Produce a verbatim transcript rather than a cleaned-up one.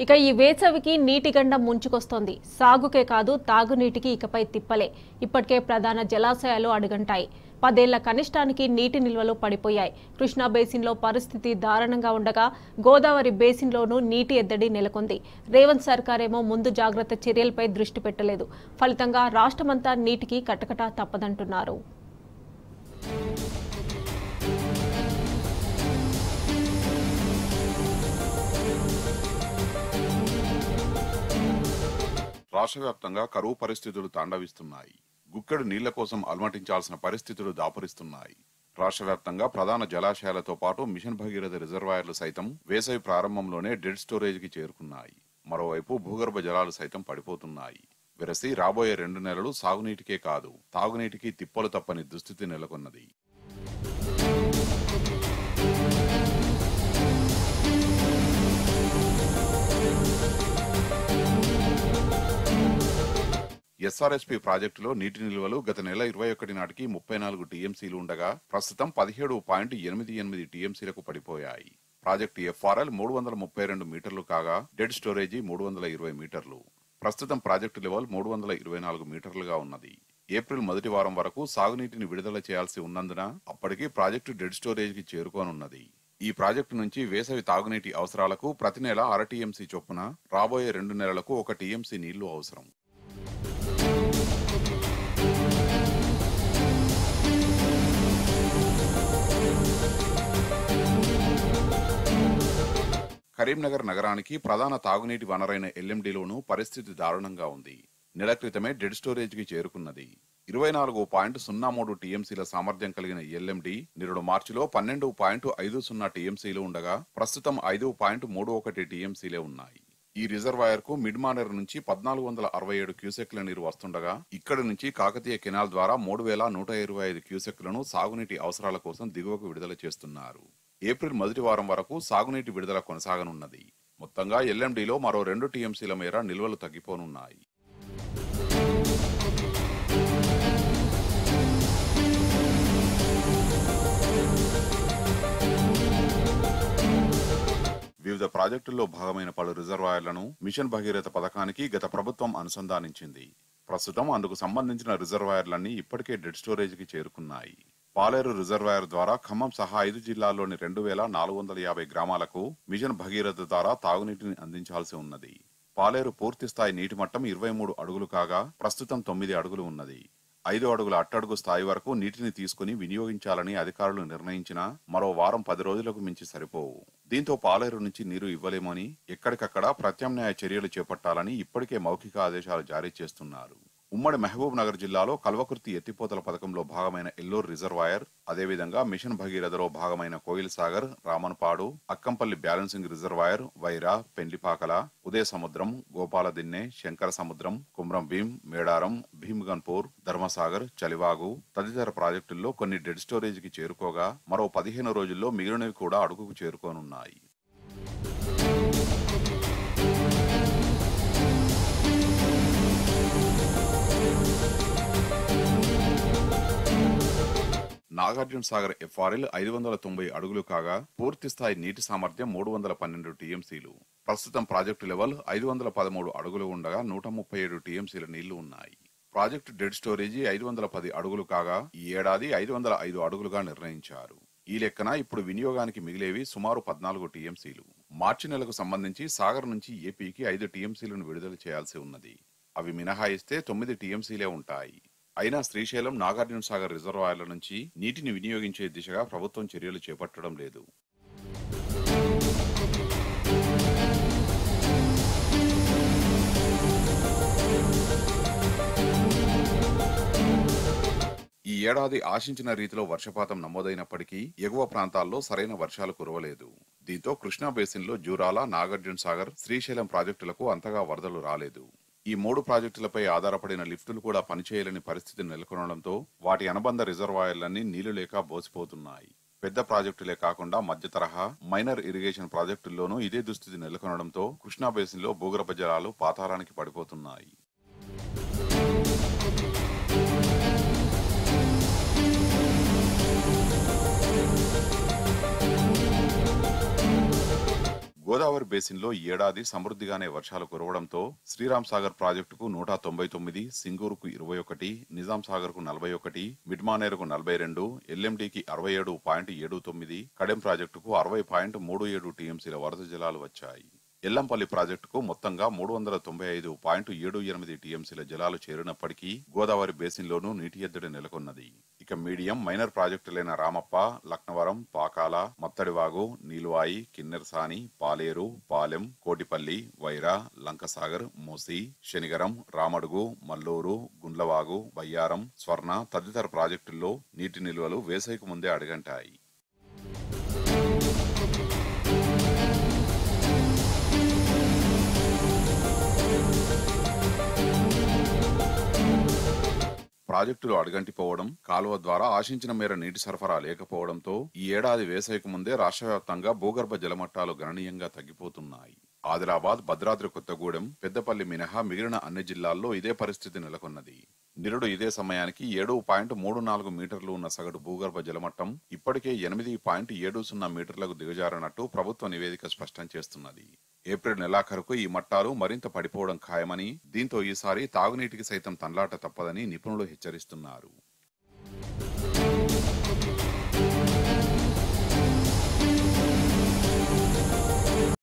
ఇక ఈ వేసవికి నీటి గండం ముంచుకొస్తోంది. సాగుకే కాదు తాగునీటికి ఇకపై తిప్పలే. ఇప్పటికే ప్రధాన జలాశయాలు అడుగంటాయి. పదేళ్ల కనిష్టానికి నీటి నిల్వలు పడిపోయాయి. కృష్ణా బేసిన్లో పరిస్థితి దారుణంగా ఉండగా గోదావరి బేసిన్లోనూ నీటి ఎద్దడి నెలకొంది. రేవంత్ సర్కారేమో ముందు జాగ్రత్త చర్యలపై దృష్టి పెట్టలేదు. ఫలితంగా రాష్ట్రమంతా నీటికి కటకట తప్పదంటున్నారు. రాష్ట్ర వ్యాప్తంగా కరువు పరిస్థితులు తాండవిస్తున్నాయి. గుక్కెడు నీళ్ల కోసం అలమటించాల్సిన పరిస్థితులు దాపురిస్తున్నాయి. రాష్ట్ర వ్యాప్తంగా ప్రధాన జలాశయాలతో పాటు మిషన్ భగీరథ రిజర్వాయర్లు సైతం వేసవి ప్రారంభంలోనే డెడ్ స్టోరేజ్ కి చేరుకున్నాయి. మరోవైపు భూగర్భ జలాలు సైతం పడిపోతున్నాయి. వెరసి రాబోయే రెండు నెలలు సాగునీటికే కాదు తాగునీటికి తిప్పలు తప్పని దుస్థితి నెలకొన్నది. ఎస్ఆర్ఎస్పీ ప్రాజెక్టులో నీటి నిల్వలు గత నెల ఇరవై ఒకటి నాటికి ముప్పై నాలుగు టీఎంసీలు ఉండగా ప్రస్తుతం పదిహేడు పాయింట్ ఎనిమిది ఎనిమిది టీఎంసీలకు పడిపోయాయి. ప్రాజెక్టు ఎఫ్ఆర్ఎల్ మూడు వందల ముప్పై రెండు మీటర్లు కాగా డెడ్ స్టోరేజీ మూడు వందల ఇరవై మీటర్లు. ప్రస్తుతం ప్రాజెక్టు లెవెల్ మూడు వందల ఇరవై నాలుగు మీటర్లుగా ఉన్నది. ఏప్రిల్ మొదటి వారం వరకు సాగునీటిని విడుదల చేయాల్సి ఉన్నందున అప్పటికి ప్రాజెక్టు డెడ్ స్టోరేజ్ కి చేరుకోనున్నది. ఈ ప్రాజెక్టు నుంచి వేసవి తాగునీటి అవసరాలకు ప్రతి నెల అర టీఎంసీ చొప్పున రాబోయే రెండు నెలలకు ఒక టీఎంసీ నీళ్లు అవసరం. కరీంనగర్ నగరానికి ప్రధాన తాగునీటి వనరైన ఎల్ఎండిలోనూ పరిస్థితి దారుణంగా ఉంది. నెల క్రితమే డెడ్ స్టోరేజ్ కి చేరుకున్నది. ఇరవై నాలుగు పాయింట్ సున్నా మూడు టీఎంసీల సామర్థ్యం కలిగిన ఎల్ఎండి నిరుడు మార్చిలో పన్నెండు పాయింట్ ఐదు సున్నా టీఎంసీలు ఉండగా ప్రస్తుతం ఐదు పాయింట్ మూడు ఒకటి టీఎంసీలే ఉన్నాయి. ఈ రిజర్వాయర్ కు మిడ్ మానేర్ నుంచి పద్నాలుగు వందల అరవై ఏడు క్యూసెక్ల నీరు వస్తుండగా ఇక్కడి నుంచి కాకతీయ కెనాల్ ద్వారా మూడు వేల నూట ఇరవై ఐదు క్యూసెక్లను సాగునీటి అవసరాల కోసం దిగువకు విడుదల చేస్తున్నారు. ఏప్రిల్ మొదటి వారం వరకు సాగునీటి విడుదల కొనసాగనున్నది. మొత్తంగా ఎల్ఎండిలో మరో రెండు టీఎంసీల మేర నిల్వలు తగ్గిపోనున్నాయి. వివిధ ప్రాజెక్టుల్లో భాగమైన పలు రిజర్వాయర్లను మిషన్ భగీరథ పథకానికి గత ప్రభుత్వం అనుసంధానించింది. ప్రస్తుతం అందుకు సంబంధించిన రిజర్వాయర్లన్నీ ఇప్పటికే డెడ్ స్టోరేజ్ కి చేరుకున్నాయి. పాలేరు రిజర్వాయర్ ద్వారా ఖమ్మం సహా ఐదు జిల్లాల్లోని రెండు వేల నాలుగు వందల యాభై గ్రామాలకు మిషన్ భగీరథ ద్వారా తాగునీటిని అందించాల్సి ఉన్నది. పాలేరు పూర్తి స్థాయి నీటి మట్టం ఇరవై మూడు అడుగులు కాగా ప్రస్తుతం తొమ్మిది అడుగులు ఉన్నది. ఐదు అడుగుల అట్టడుగు స్థాయి వరకు నీటిని తీసుకుని వినియోగించాలని అధికారులు నిర్ణయించినా మరో వారం పది రోజులకు మించి సరిపోవు. దీంతో పాలేరు నుంచి నీరు ఇవ్వలేమని ఎక్కడికక్కడ ప్రత్యామ్నాయ చర్యలు చేపట్టాలని ఇప్పటికే మౌఖిక ఆదేశాలు జారీ చేస్తున్నారు. ఉమ్మడి మహబూబ్ నగర్ జిల్లాలో కల్వకుర్తి ఎత్తిపోతల పథకంలో భాగమైన ఎల్లూరు రిజర్వాయర్, అదేవిధంగా మిషన్ భగీరథలో భాగమైన కోయిల్ సాగర్, రామన్పాడు, అక్కంపల్లి బ్యాలెన్సింగ్ రిజర్వాయర్, వైరా, పెండ్లిపాకల, ఉదయ సముద్రం, గోపాలదిన్నె, శంకర సముద్రం, కుమ్రం భీం, మేడారం, భీమ్గన్పూర్, ధర్మసాగర్, చలివాగు తదితర ప్రాజెక్టుల్లో కొన్ని డెడ్ స్టోరేజ్ కి చేరుకోగా మరో పదిహేను రోజుల్లో మిగిలినవి కూడా అడుగుకు చేరుకోనున్నాయి. నాగార్జున సాగర్ ఎఫ్ఆర్ఎల్ ఐదు వందల తొంభై అడుగులు కాగా పూర్తి స్థాయి నీటి సామర్థ్యం మూడు వందల పన్నెండు టీఎంసీలు. ప్రస్తుతం ప్రాజెక్టు లెవెల్ ఐదు వందల పదమూడు అడుగులు ఉండగా నూట ముప్పై ఏడు టీఎంసీల నీళ్లు ఉన్నాయి. ప్రాజెక్టు డెడ్ స్టోరేజీ ఐదు వందల పది అడుగులు కాగా ఈ ఏడాది ఐదు వందల ఐదు అడుగులుగా నిర్ణయించారు. ఈ లెక్కన ఇప్పుడు వినియోగానికి మిగిలేవి సుమారు పద్నాలుగు టీఎంసీలు. మార్చి నెలకు సంబంధించి సాగర్ నుంచి ఏపీకి ఐదు టీఎంసీలను విడుదల చేయాల్సి ఉన్నది. అవి మినహాయిస్తే తొమ్మిది టీఎంసీలే ఉంటాయి. అయినా శ్రీశైలం, నాగార్జున సాగర్ రిజర్వాయర్ల నుంచి నీటిని వినియోగించే దిశగా ప్రభుత్వం చర్యలు చేపట్టడం లేదు. ఈ ఏడాది ఆశించిన రీతిలో వర్షపాతం నమోదైనప్పటికీ ఎగువ ప్రాంతాల్లో సరైన వర్షాలు కురవలేదు. దీంతో కృష్ణా బేసిన్లో జూరాల, నాగార్జున సాగర్, శ్రీశైలం ప్రాజెక్టులకు అంతగా వరదలు రాలేదు. ఈ మూడు ప్రాజెక్టులపై ఆధారపడిన లిఫ్టులు కూడా పనిచేయలేని పరిస్థితి నెలకొనడంతో వాటి అనుబంధ రిజర్వాయర్లన్నీ నీళ్లు లేక బోసిపోతున్నాయి. పెద్ద ప్రాజెక్టులే కాకుండా మధ్య తరహా, మైనర్ ఇరిగేషన్ ప్రాజెక్టుల్లోనూ ఇదే దుస్థితి నెలకొనడంతో కృష్ణా బేసిన్లో భూగర్భ జలాలు పాతాళానికి పడిపోతున్నాయి. గోదావరి బేసిన్లో ఈ ఏడాది సమృద్ధిగానే వర్షాలు కురవడంతో శ్రీరామ్ సాగర్ ప్రాజెక్టుకు నూట తొంభై తొమ్మిది, సింగూరుకు ఇరవై ఒకటి, నిజాం సాగర్ కు నలభై ఒకటి, మిడ్మానేరుకు నలభై రెండు, ఎల్ఎండికి అరవై ఏడు పాయింట్ ఏడు తొమ్మిది, కడెం ప్రాజెక్టుకు అరవై పాయింట్ మూడు ఏడు టీఎంసీల వరద జలాలు వచ్చాయి. ఎల్లంపల్లి ప్రాజెక్టుకు మొత్తంగా మూడు వందల తొంభై ఐదు పాయింట్ ఏడు ఎనిమిది టీఎంసీల జలాలు చేరినప్పటికీ గోదావరి బేసిన్లోనూ నీటి ఎద్దడి నెలకొన్నది. ఇక మీడియం మైనర్ ప్రాజెక్టులైన రామప్ప, లక్నవరం, పాకాల, మత్తడివాగు, నీలువాయి, కిన్నెరసాని, పాలేరు, పాలెం, కోటిపల్లి, వైరా, లంకసాగర్, మూసి, శనిగరం, రామడుగు, మల్లూరు, గుండ్లవాగు, బయ్యారం, స్వర్ణ తదితర ప్రాజెక్టుల్లో నీటి నిల్వలు వేసవికి ముందే అడుగంటాయి. ప్రాజెక్టులు అడుగంటిపోవడం, కాలువ ద్వారా ఆశించిన మేర నీటి సరఫరా లేకపోవడంతో ఈ ఏడాది వేసవికి ముందే రాష్ట్ర వ్యాప్తంగా భూగర్భ జలమట్టాలు గణనీయంగా తగ్గిపోతున్నాయి. ఆదిలాబాద్, భద్రాద్రి కొత్తగూడెం, పెద్దపల్లి మినహా మిగిలిన అన్ని జిల్లాల్లో ఇదే పరిస్థితి నెలకొన్నది. నిరుడు ఇదే సమయానికి ఏడు పాయింట్ మూడు నాలుగు మీటర్లు ఉన్న సగటు భూగర్భ జలమట్టం ఇప్పటికే ఎనిమిది పాయింట్ ఏడు సున్నా మీటర్లకు దిగజారనట్టు ప్రభుత్వ నివేదిక స్పష్టం చేస్తున్నది. ఏప్రిల్ నెలాఖరుకు ఈ మట్టాలు మరింత పడిపోవడం ఖాయమని, దీంతో ఈసారి తాగునీటికి సైతం తన్లాట తప్పదని నిపుణులు హెచ్చరిస్తున్నారు.